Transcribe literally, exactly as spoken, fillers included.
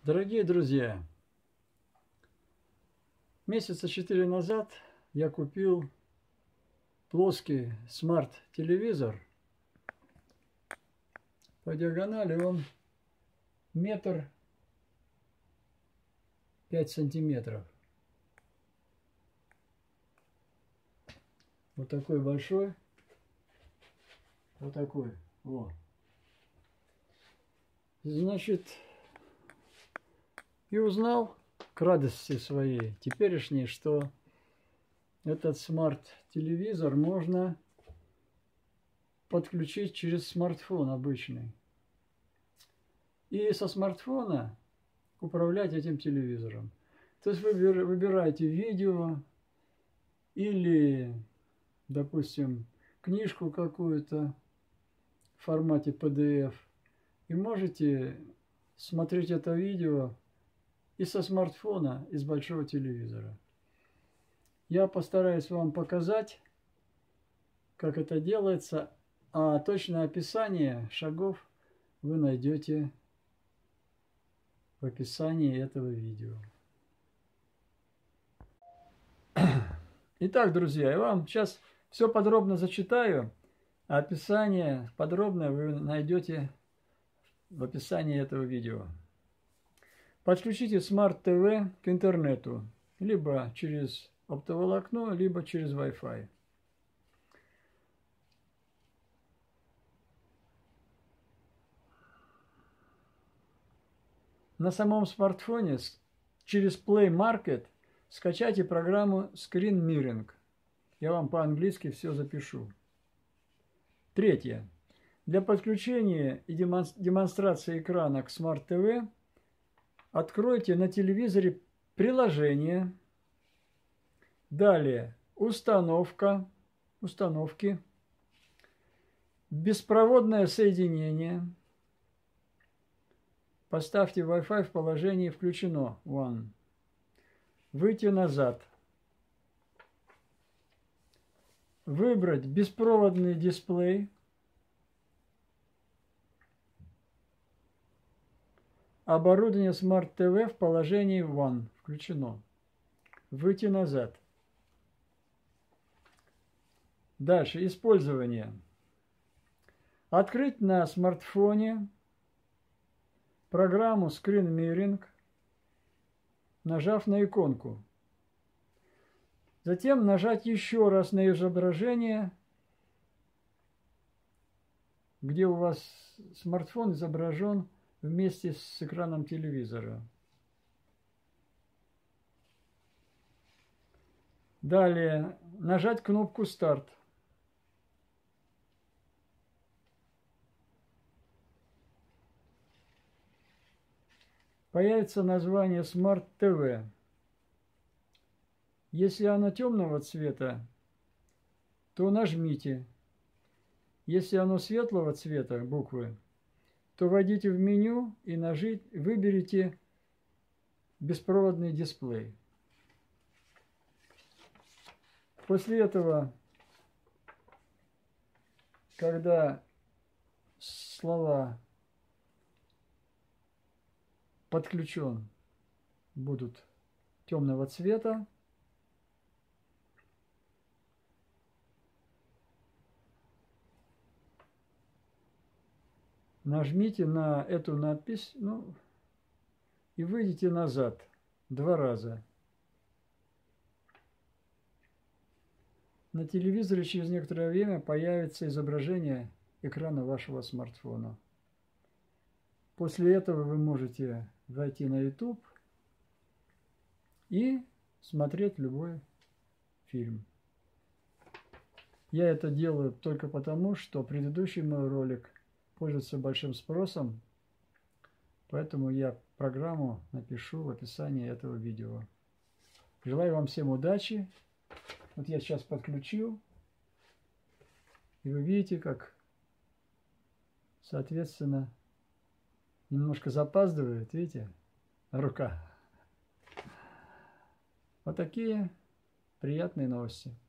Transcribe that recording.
Дорогие друзья, месяца четыре назад я купил плоский смарт-телевизор. По диагонали он метр пять сантиметров. Вот такой большой. Вот такой. Во. Значит, и узнал к радости своей теперешней, что этот смарт-телевизор можно подключить через смартфон обычный. И со смартфона управлять этим телевизором. То есть вы выбираете видео или, допустим, книжку какую-то в формате пи ди эф. И можете смотреть это видео и со смартфона, и с большого телевизора. Я постараюсь вам показать, как это делается, а точное описание шагов вы найдете в описании этого видео. Итак, друзья, я вам сейчас все подробно зачитаю, а описание подробное вы найдете в описании этого видео. Подключите смарт-ТВ к интернету, либо через оптоволокно, либо через Wi-Fi. На самом смартфоне через Play Market скачайте программу Screen Mirroring. Я вам по-английски все запишу. Третье. Для подключения и демонстрации экрана к смарт-ТВ откройте на телевизоре приложение. Далее установка, установки, беспроводное соединение. Поставьте Wi-Fi в положении включено. One. Выйти назад. Выбрать беспроводный дисплей. Оборудование смарт-ТВ в положении One. Включено. Выйти назад. Дальше. Использование. Открыть на смартфоне программу Screen Mirroring, нажав на иконку. Затем нажать еще раз на изображение, где у вас смартфон изображен вместе с экраном телевизора. Далее нажать кнопку «Старт». Появится название смарт-ТВ. Если оно темного цвета, то нажмите. Если оно светлого цвета, буквы, то войдите в меню и нажмите, выберите беспроводный дисплей. После этого, когда слова «подключен» будут темного цвета, нажмите на эту надпись, ну, и выйдите назад два раза. На телевизоре через некоторое время появится изображение экрана вашего смартфона. После этого вы можете зайти на YouTube и смотреть любой фильм. Я это делаю только потому, что предыдущий мой ролик пользуется большим спросом, поэтому я программу напишу в описании этого видео. Желаю вам всем удачи. Вот я сейчас подключил, и вы видите, как, соответственно, немножко запаздывает, видите, рука. Вот такие приятные новости.